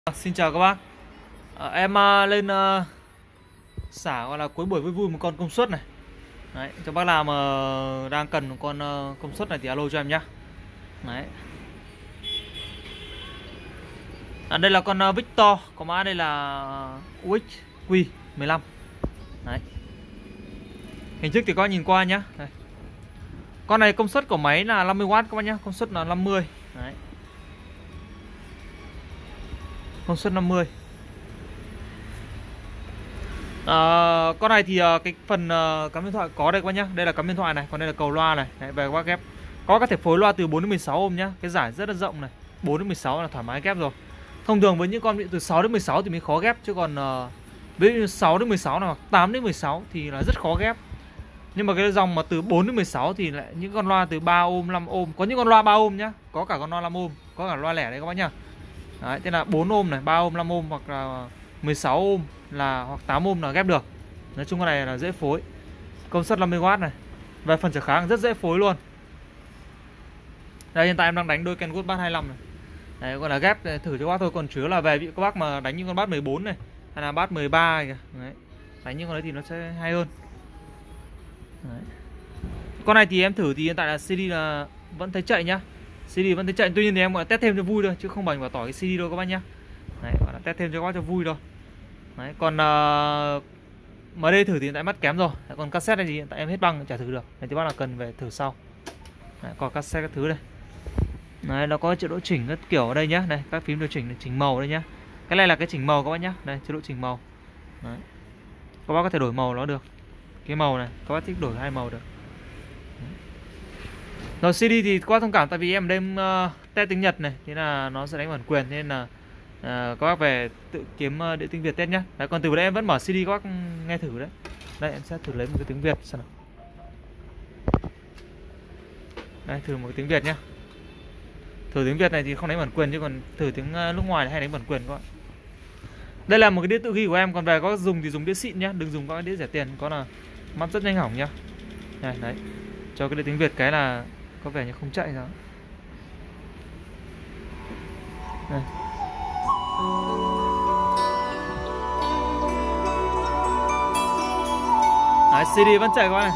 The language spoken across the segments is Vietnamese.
Xin chào các bác. Em lên xả gọi là cuối buổi vui vui một con công suất này. Đấy, cho bác nào mà đang cần một con công suất này thì alo cho em nhá. Đấy. Đây là con Victor, có mã đây là UXQ15. Đấy. Hình thức thì các bác nhìn qua nhá. Đây. Con này công suất của máy là 50W các bác nhá, công suất là 50. Đấy. Công suất 50. Con này thì cái phần cắm điện thoại có đây các bác nhá. Đây là cắm điện thoại này, còn đây là cầu loa này. Đấy, về các bác ghép. Có thể phối loa từ 4 đến 16 ohm nhá. Cái giải rất là rộng này. 4 đến 16 là thoải mái ghép rồi. Thông thường với những con bị từ 6 đến 16 thì mới khó ghép, chứ còn ví dụ 6 đến 16 nào, 8 đến 16 thì là rất khó ghép. Nhưng mà cái dòng mà từ 4 đến 16 thì lại những con loa từ 3 ohm, 5 ohm, có những con loa 3 ohm nhá, có cả con loa 5 ohm, có cả loa lẻ đây các bác nhá. Đấy, thế là 4 ohm này, 3 ohm, 5 ohm hoặc là 16 ohm là hoặc 8 ohm là ghép được. Nói chung con này là dễ phối. Công suất 50W này. Về phần trở kháng rất dễ phối luôn. Đây hiện tại em đang đánh đôi Kenwood Bass 25 này. Đấy, gọi là ghép thử cho các bác thôi, còn chứa là về vị các bác mà đánh những con Bass 14 này hay là Bass 13 kìa. Đấy. Đánh những con đấy thì nó sẽ hay hơn. Đấy. Con này thì em thử thì hiện tại là CD là vẫn thấy chạy nhá. CD vẫn thấy chạy, tuy nhiên thì em gọi là test thêm cho vui thôi chứ không bành vào tỏi cái CD đâu các bác nhá. Đấy, gọi là test thêm cho các bác cho vui thôi. Đấy, còn mới đây thử thì hiện tại mắt kém rồi. Đấy, còn cassette này thì hiện tại em hết băng chả thử được. Đấy, thì bác là cần về thử sau. Đấy, còn cassette các thứ đây. Đấy, nó có chế độ chỉnh các kiểu ở đây nhá. Đây, các phím điều chỉnh để chỉnh màu đây nhá. Cái này là cái chỉnh màu các bác nhá. Đây, chế độ chỉnh màu. Đấy. Các bác có thể đổi màu nó được. Cái màu này, các bác thích đổi hai màu được. Rồi CD thì qua thông cảm tại vì em đem test tiếng Nhật này, thế là nó sẽ đánh bản quyền, nên là các bác về tự kiếm đĩa tiếng Việt test nhá. Đấy, còn từ đấy em vẫn mở CD các bác nghe thử đấy. Đây em sẽ thử lấy một cái tiếng Việt xem nào. Đây thử một cái tiếng Việt nhá. Thử tiếng Việt này thì không đánh bản quyền, chứ còn thử tiếng nước ngoài hay đánh bản quyền các bạn. Đây là một cái đĩa tự ghi của em, còn về có dùng thì dùng đĩa xịn nhá, đừng dùng các đĩa rẻ tiền, có là mắt rất nhanh hỏng nhá. Đây, đấy. Cho cái đĩa tiếng Việt cái là có vẻ như không chạy nữa. Đây. Đấy, CD vẫn chạy các bạn này.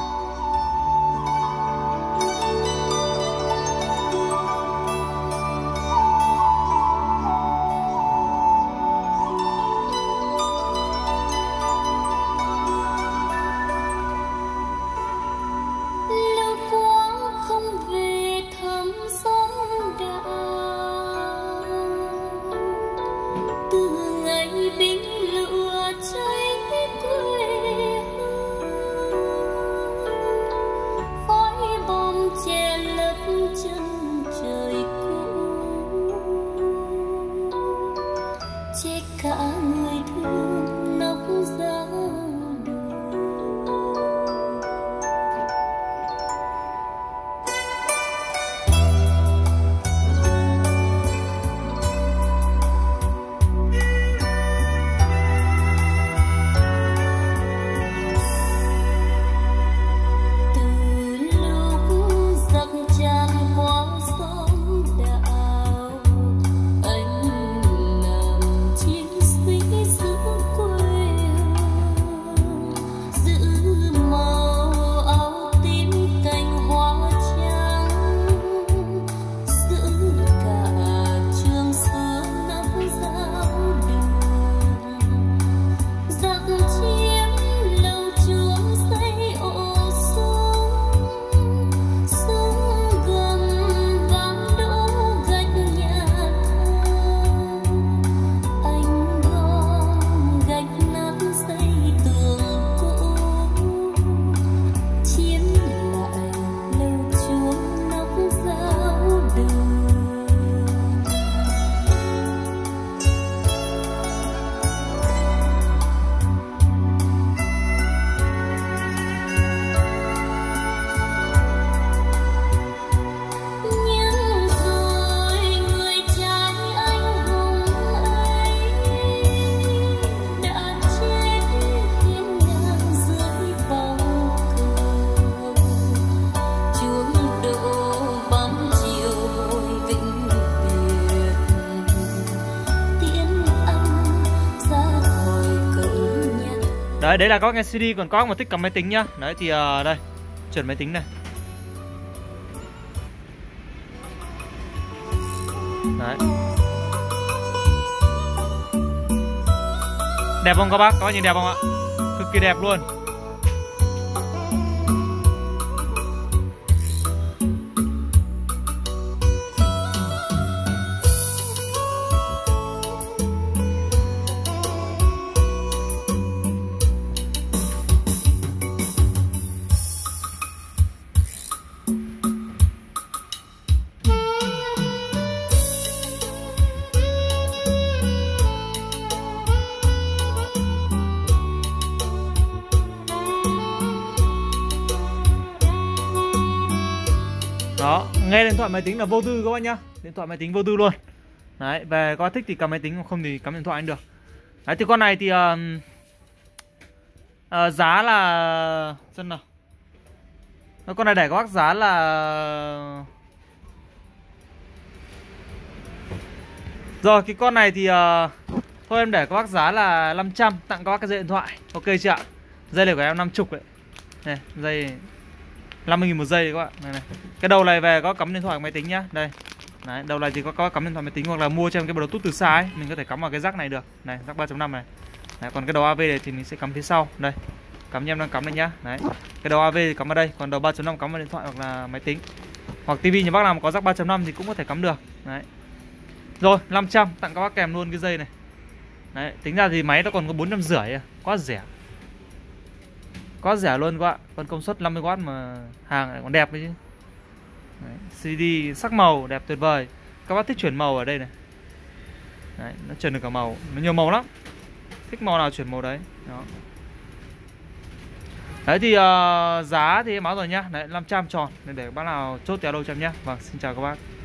Anh làm chiến sĩ Đấy, đấy là các bác nghe CD, còn các bác mà thích cầm máy tính nhá. Đấy thì đây, chuyển máy tính này. Đấy. Đẹp không các bác nhìn đẹp không ạ? Cực kỳ đẹp luôn. Đó, nghe điện thoại máy tính là vô tư các bác nhá. Điện thoại máy tính vô tư luôn. Đấy, về có thích thì cầm máy tính, không thì cắm điện thoại anh được. Đấy, thì con này thì giá là... Xem nào. Con này để các bác giá là... Rồi, cái con này thì thôi em để các bác giá là 500, tặng các bác cái dây điện thoại. Ok chưa ạ? Dây này của em 50 đấy. Này, dây 50.000 một giây các bạn. Này này. Cái đầu này về có cắm điện thoại máy tính nhá. Đây. Đấy, đầu này thì có cắm điện thoại máy tính, hoặc là mua cho em cái Bluetooth từ xa ấy, mình có thể cắm vào cái jack này được. Này, jack 3.5 này. Đấy, còn cái đầu AV này thì mình sẽ cắm phía sau. Đây. Cắm như em đang cắm đây nhá. Đấy. Cái đầu AV thì cắm vào đây, còn đầu 3.5 cắm vào điện thoại hoặc là máy tính. Hoặc tivi nhà bác nào mà có jack 3.5 thì cũng có thể cắm được. Đấy. Rồi, 500 tặng các bác kèm luôn cái dây này. Đấy, tính ra thì máy nó còn có 450 à, quá rẻ. Quá rẻ luôn các bạn. Con công suất 50W mà hàng lại còn đẹp đấy chứ. Đấy, CD sắc màu đẹp tuyệt vời. Các bác thích chuyển màu ở đây này. Đấy, nó chuyển được cả màu, nó nhiều màu lắm. Thích màu nào chuyển màu đấy. Đó. Đấy thì giá thì em báo rồi nhá. Đấy, 500 tròn để bác nào chốt kéo đâu cho em nhá. Vâng, xin chào các bác.